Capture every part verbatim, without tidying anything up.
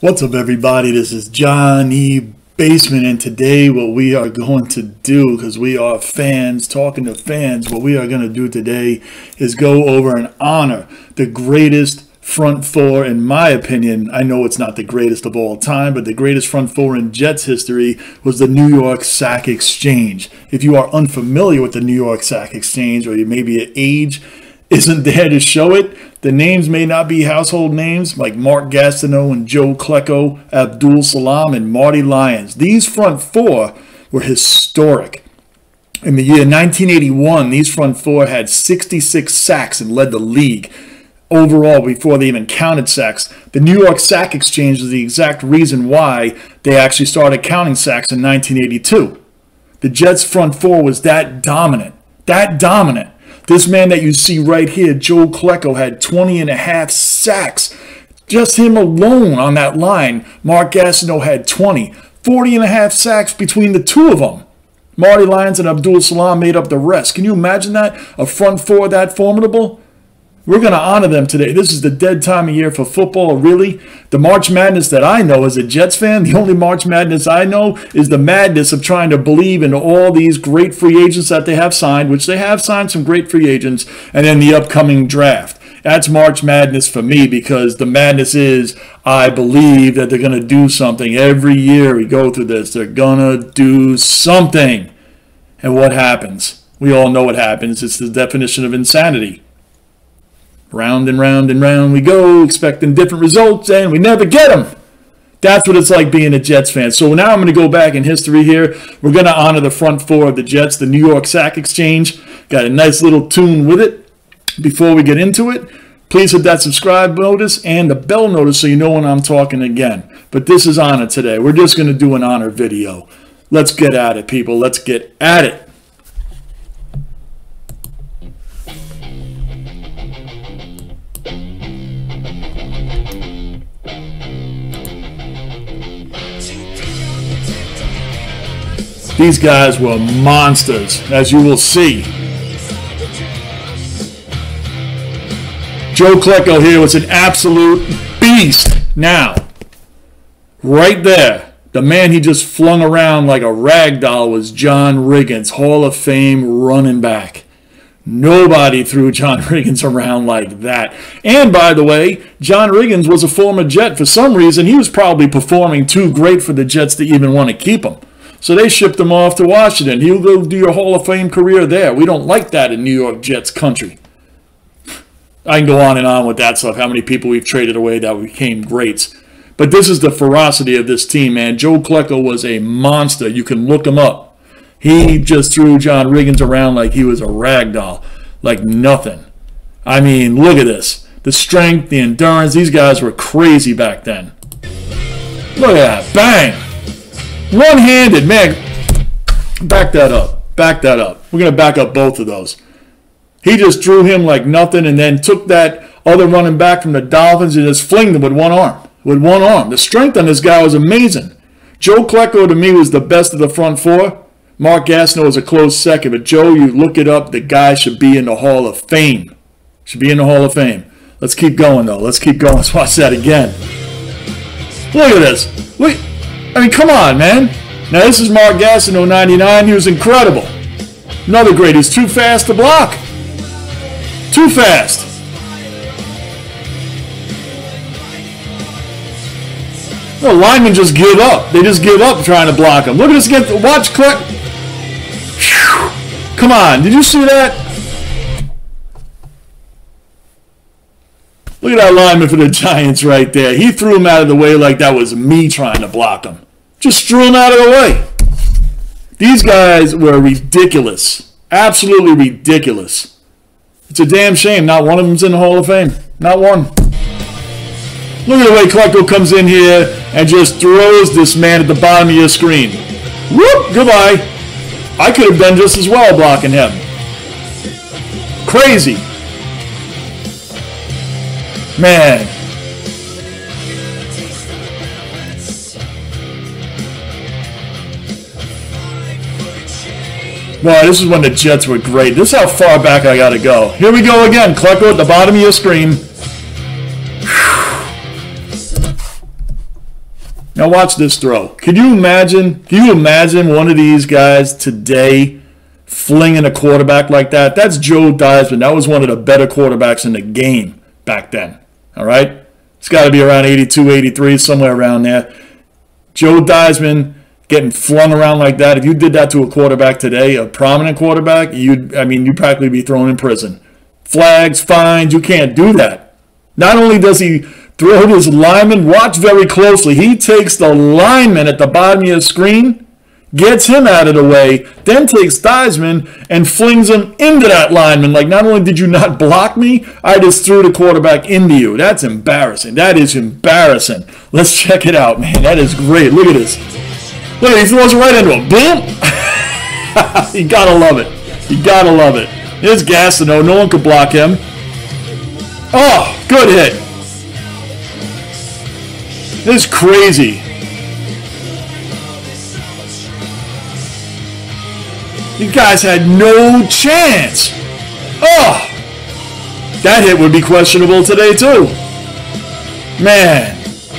What's up, everybody? This is Johnny Basement, and today what we are going to do, because we are fans talking to fans, what we are going to do today is go over and honor the greatest front four, in my opinion. I know it's not the greatest of all time, but the greatest front four in Jets history was the New York Sack Exchange. If you are unfamiliar with the New York Sack Exchange, or you maybe your age isn't there to show it, the names may not be household names, like Mark Gastineau and Joe Klecko, Abdul Salam, and Marty Lyons. These front four were historic. In the year nineteen eighty-one, these front four had sixty-six sacks and led the league overall before they even counted sacks. The New York Sack Exchange is the exact reason why they actually started counting sacks in nineteen eighty-two. The Jets' front four was that dominant, that dominant. This man that you see right here, Joe Klecko, had twenty and a half sacks. Just him alone on that line. Mark Gastineau had twenty. forty and a half sacks between the two of them. Marty Lyons and Abdul Salam made up the rest. Can you imagine that? A front four that formidable? We're going to honor them today. This is the dead time of year for football, really. The March Madness that I know as a Jets fan, the only March Madness I know is the madness of trying to believe in all these great free agents that they have signed, which they have signed some great free agents, and then the upcoming draft. That's March Madness for me, because the madness is I believe that they're going to do something. Every year we go through this. They're going to do something. And what happens? We all know what happens. It's the definition of insanity. Round and round and round we go, expecting different results, and we never get them. That's what it's like being a Jets fan. So now I'm going to go back in history here. We're going to honor the front four of the Jets, the New York Sack Exchange. Got a nice little tune with it. Before we get into it, please hit that subscribe notice and the bell notice so you know when I'm talking again. But this is honor today. We're just going to do an honor video. Let's get at it, people. Let's get at it. These guys were monsters, as you will see. Joe Klecko here was an absolute beast. Now, right there, the man he just flung around like a rag doll was John Riggins, Hall of Fame running back. Nobody threw John Riggins around like that. And by the way, John Riggins was a former Jet. For some reason, he was probably performing too great for the Jets to even want to keep him. So they shipped him off to Washington. He'll go do your Hall of Fame career there. We don't like that in New York Jets country. I can go on and on with that stuff, how many people we've traded away that became greats. But this is the ferocity of this team, man. Joe Klecko was a monster. You can look him up. He just threw John Riggins around like he was a rag doll, like nothing. I mean, look at this. The strength, the endurance. These guys were crazy back then. Look at that. Bang. One-handed, man. Back that up. Back that up. We're going to back up both of those. He just drew him like nothing and then took that other running back from the Dolphins and just flinged him with one arm. With one arm. The strength on this guy was amazing. Joe Klecko, to me, was the best of the front four. Mark Gastineau was a close second. But Joe, you look it up, the guy should be in the Hall of Fame. Should be in the Hall of Fame. Let's keep going, though. Let's keep going. Let's watch that again. Look at this. Wait. I mean, come on, man. Now, this is Mark Gastineau, ninety-nine. He was incredible. Another great. He's too fast to block. Too fast. The linemen just give up. They just give up trying to block him. Look at this again. Watch, Click. Come on. Did you see that? Look at that lineman for the Giants right there. He threw him out of the way like that was me trying to block him. Just threw him out of the way. These guys were ridiculous. Absolutely ridiculous. It's a damn shame not one of them's in the Hall of Fame. Not one. Look at the way Klecko comes in here and just throws this man at the bottom of your screen. Whoop! Goodbye. I could have done just as well blocking him. Crazy. Man. Wow, this is when the Jets were great. This is how far back I got to go. Here we go again. Klecko at the bottom of your screen. Now watch this throw. Can you imagine, can you imagine one of these guys today flinging a quarterback like that? That's Joe Theismann. That was one of the better quarterbacks in the game back then. All right? It's got to be around eighty-two, eighty-three, somewhere around there. Joe Theismann getting flung around like that. If you did that to a quarterback today, a prominent quarterback, you'd, I mean, you'd practically be thrown in prison. Flags, fines, you can't do that. Not only does he throw his lineman, watch very closely. He takes the lineman at the bottom of your screen, gets him out of the way, then takes Theismann and flings him into that lineman. Like, not only did you not block me, I just threw the quarterback into you. That's embarrassing. That is embarrassing. Let's check it out, man. That is great. Look at this. Look at it. He throws it right into him. Boom! You gotta love it. You gotta love it. Here's Gastineau. No one could block him. Oh, good hit. This is crazy. You guys had no chance. Oh, that hit would be questionable today too. Man.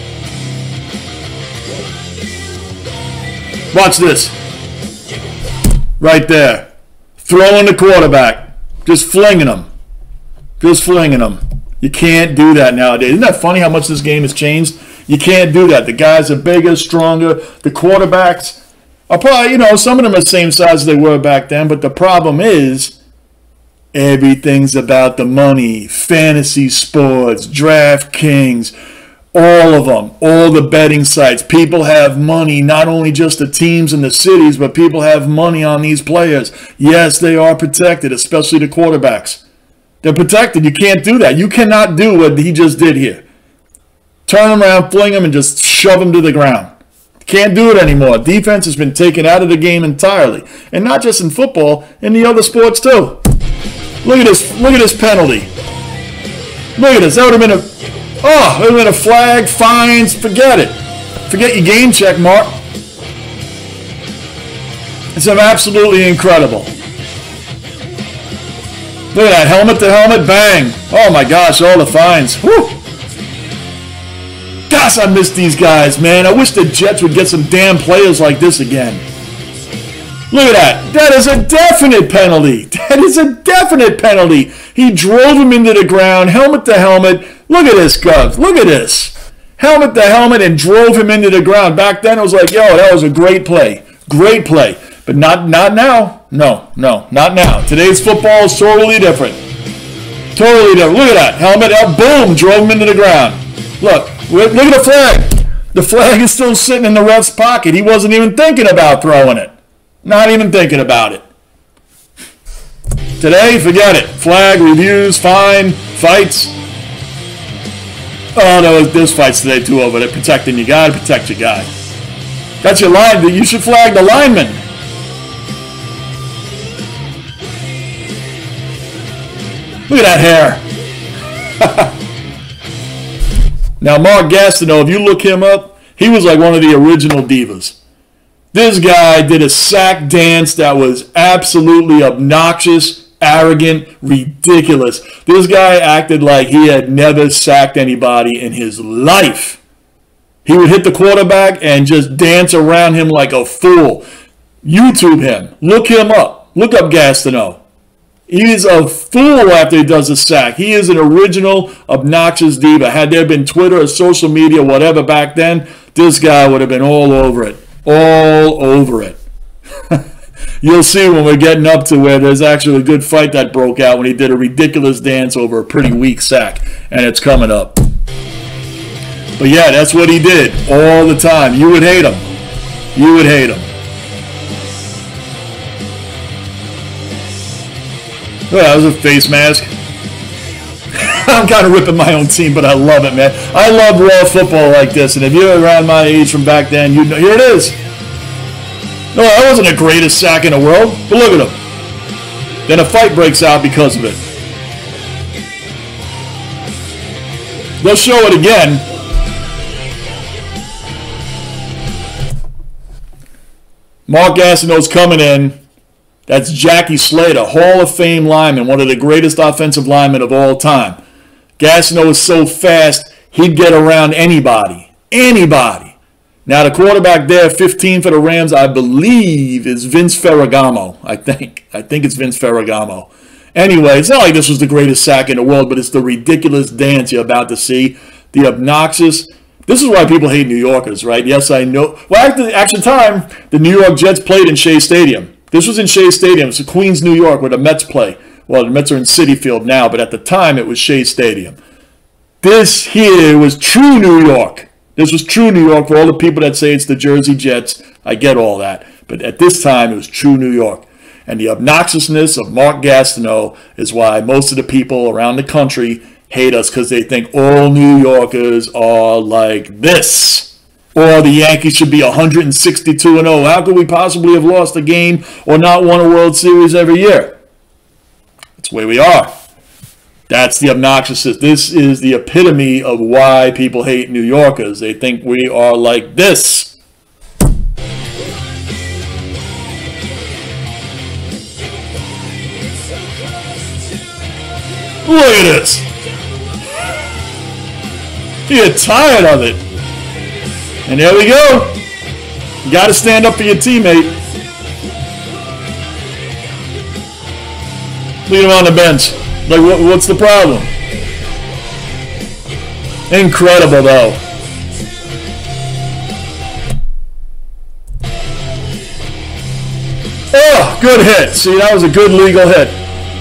Watch this. Right there. Throwing the quarterback. Just flinging him. Just flinging him. You can't do that nowadays. Isn't that funny how much this game has changed? You can't do that. The guys are bigger, stronger. The quarterbacks are probably, you know, some of them are the same size as they were back then. But the problem is everything's about the money. Fantasy sports, DraftKings, all of them, all the betting sites. People have money, not only just the teams and the cities, but people have money on these players. Yes, they are protected, especially the quarterbacks. They're protected. You can't do that. You cannot do what he just did here. Turn him around, fling him, and just shove him to the ground. Can't do it anymore. Defense has been taken out of the game entirely. And not just in football, in the other sports too. Look at this, look at this penalty. Look at this. That would have been a oh, it would have been a flag, fines, forget it. Forget your game check mark. It's absolutely incredible. Look at that, helmet to helmet, bang. Oh my gosh, all the fines. Whew. Gosh, I miss these guys, man. I wish the Jets would get some damn players like this again. Look at that. That is a definite penalty. That is a definite penalty. He drove him into the ground, helmet to helmet. Look at this, Gov. Look at this. Helmet to helmet and drove him into the ground. Back then, it was like, yo, that was a great play. Great play. But not, not now. No, no, not now. Today's football is totally different. Totally different. Look at that. Helmet up, boom, drove him into the ground. Look. Look at the flag. The flag is still sitting in the ref's pocket. He wasn't even thinking about throwing it. Not even thinking about it. Today, forget it. Flag, reviews, fine, fights. Oh, no, there's fights today too over there. Protecting your guy, protect your guy. That's your line. You should flag the lineman. Look at that hair. Now, Mark Gastineau, if you look him up, he was like one of the original divas. This guy did a sack dance that was absolutely obnoxious, arrogant, ridiculous. This guy acted like he had never sacked anybody in his life. He would hit the quarterback and just dance around him like a fool. YouTube him. Look him up. Look up Gastineau. He is a fool after he does a sack. He is an original, obnoxious diva. Had there been Twitter or social media, whatever back then, this guy would have been all over it. All over it. You'll see when we're getting up to where there's actually a good fight that broke out when he did a ridiculous dance over a pretty weak sack. And it's coming up. But yeah, that's what he did all the time. You would hate him. You would hate him. Oh, that was a face mask. I'm kind of ripping my own team, but I love it, man. I love raw football like this, and if you're around my age from back then, you know, here it is. No, that wasn't the greatest sack in the world, but look at him. Then a fight breaks out because of it. They'll show it again. Mark Gastineau's coming in. That's Jackie Slater, Hall of Fame lineman, one of the greatest offensive linemen of all time. Gastineau is so fast, he'd get around anybody. Anybody. Now, the quarterback there, fifteen for the Rams, I believe, is Vince Ferragamo. I think. I think it's Vince Ferragamo. Anyway, it's not like this was the greatest sack in the world, but it's the ridiculous dance you're about to see. The obnoxious. This is why people hate New Yorkers, right? Yes, I know. Well, at the actual time, the New York Jets played in Shea Stadium. This was in Shea Stadium. It's Queens, New York, where the Mets play. Well, the Mets are in Citi Field now, but at the time, it was Shea Stadium. This here was true New York. This was true New York for all the people that say it's the Jersey Jets. I get all that. But at this time, it was true New York. And the obnoxiousness of Mark Gastineau is why most of the people around the country hate us, because they think all New Yorkers are like this. Or the Yankees should be one hundred sixty-two and oh. How could we possibly have lost a game or not won a World Series every year? That's the way we are. That's the obnoxiousness. This is the epitome of why people hate New Yorkers. They think we are like this. Look at this. You're tired of it. And there we go. You got to stand up for your teammate. Leave him on the bench. Like, what, what's the problem? Incredible, though. Oh, good hit. See, that was a good legal hit.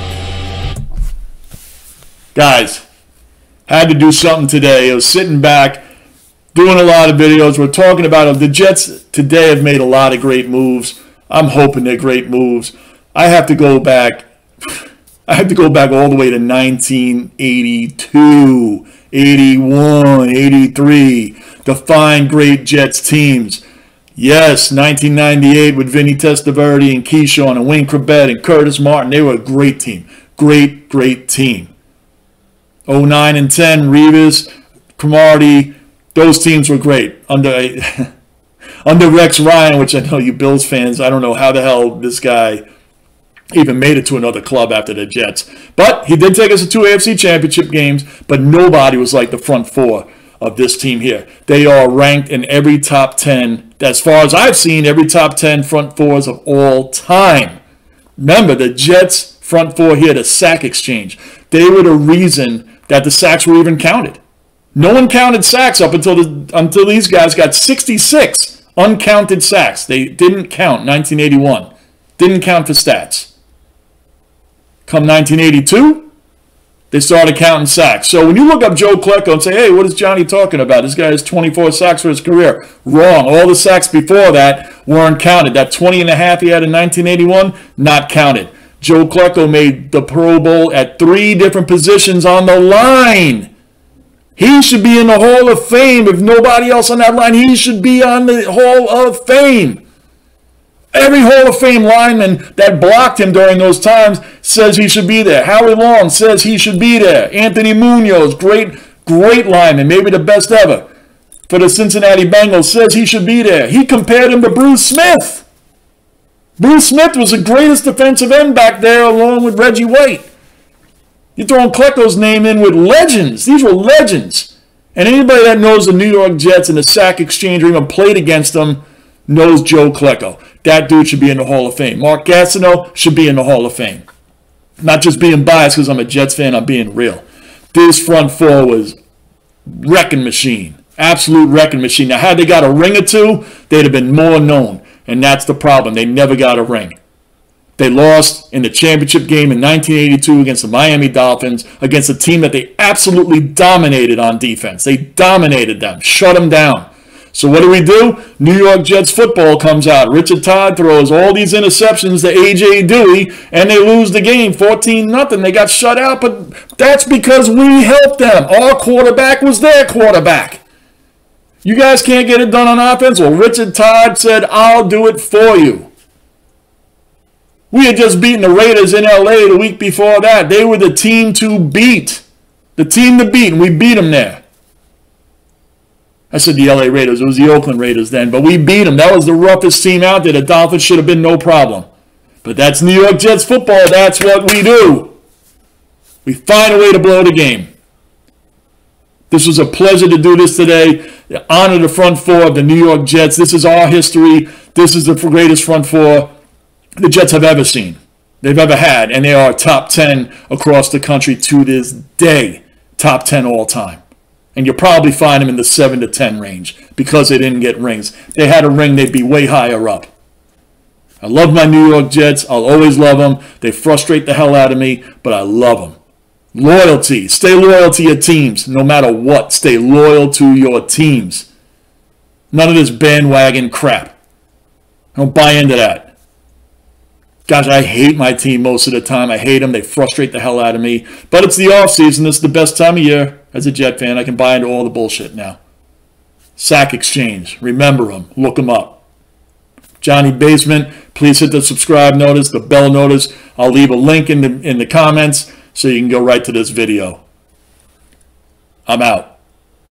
Guys, had to do something today. I was sitting back, doing a lot of videos. We're talking about it. The Jets today have made a lot of great moves. I'm hoping they're great moves. I have to go back. I have to go back all the way to nineteen eighty-two, eighty-one, eighty-three to find great Jets teams. Yes, nineteen ninety-eight with Vinny Testaverde and Keyshawn and Wayne Corbett and Curtis Martin. They were a great team. Great, great team. oh nine and ten, Revis, Cromartie, those teams were great. Under, under Rex Ryan, which I know you Bills fans, I don't know how the hell this guy even made it to another club after the Jets. But he did take us to two A F C championship games, but nobody was like the front four of this team here. They are ranked in every top ten, as far as I've seen, every top ten front fours of all time. Remember, the Jets front four here, the sack exchange, they were the reason that the sacks were even counted. No one counted sacks up until, the, until these guys got sixty-six uncounted sacks. They didn't count nineteen eighty-one. Didn't count for stats. Come nineteen eighty-two, they started counting sacks. So when you look up Joe Klecko and say, hey, what is Johnny talking about? This guy has twenty-four sacks for his career. Wrong. All the sacks before that weren't counted. That twenty and a half he had in nineteen eighty-one, not counted. Joe Klecko made the Pro Bowl at three different positions on the line. He should be in the Hall of Fame. If nobody else on that line, he should be on the Hall of Fame. Every Hall of Fame lineman that blocked him during those times says he should be there. Howie Long says he should be there. Anthony Munoz, great, great lineman, maybe the best ever for the Cincinnati Bengals, says he should be there. He compared him to Bruce Smith. Bruce Smith was the greatest defensive end back there along with Reggie White. You're throwing Klecko's name in with legends. These were legends. And anybody that knows the New York Jets and the sack exchange or even played against them knows Joe Klecko. That dude should be in the Hall of Fame. Mark Gastineau should be in the Hall of Fame. Not just being biased because I'm a Jets fan, I'm being real. This front four was wrecking machine. Absolute wrecking machine. Now, had they got a ring or two, they'd have been more known. And that's the problem. They never got a ring. They lost in the championship game in nineteen eighty-two against the Miami Dolphins, against a team that they absolutely dominated on defense. They dominated them, shut them down. So what do we do? New York Jets football comes out. Richard Todd throws all these interceptions to A J Dewey, and they lose the game fourteen nothing. They got shut out, but that's because we helped them. Our quarterback was their quarterback. You guys can't get it done on offense? Well, Richard Todd said, I'll do it for you. We had just beaten the Raiders in L A the week before that. They were the team to beat. The team to beat, and we beat them there. I said the L A Raiders. It was the Oakland Raiders then, but we beat them. That was the roughest team out there. The Dolphins should have been no problem. But that's New York Jets football. That's what we do. We find a way to blow the game. This was a pleasure to do this today. Honor the front four of the New York Jets. This is our history. This is the greatest front four the Jets have ever seen, they've ever had, and they are top ten across the country to this day, top ten all time. And you'll probably find them in the seven to ten range because they didn't get rings. If they had a ring, they'd be way higher up. I love my New York Jets. I'll always love them. They frustrate the hell out of me, but I love them. Loyalty. Stay loyal to your teams no matter what. Stay loyal to your teams. None of this bandwagon crap. Don't buy into that. Gosh, I hate my team most of the time. I hate them. They frustrate the hell out of me. But it's the offseason. This is the best time of year. As a Jet fan, I can buy into all the bullshit now. Sack Exchange. Remember them. Look them up. Johnny Basement. Please hit the subscribe notice, the bell notice. I'll leave a link in the, in the comments so you can go right to this video. I'm out.